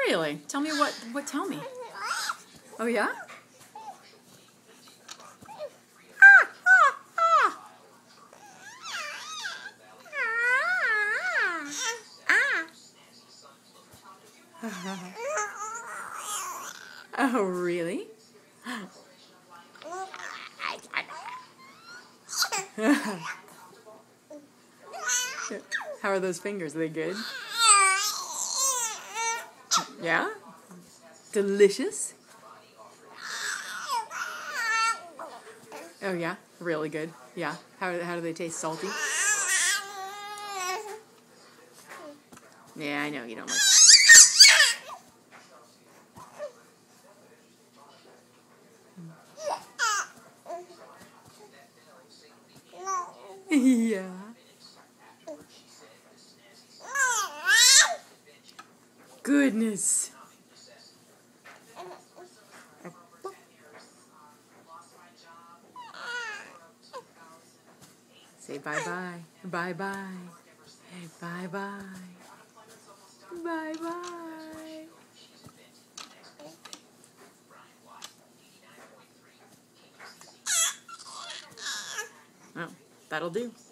Really? Tell me what tell me. Oh yeah? Oh really? How are those fingers? Are they good? Yeah? Delicious? Oh yeah? Really good? Yeah. How do they taste? Salty? Yeah, I know you don't like. Yeah. Goodness. Say bye-bye. Bye-bye. Bye-bye. Bye-bye. Oh, that'll do.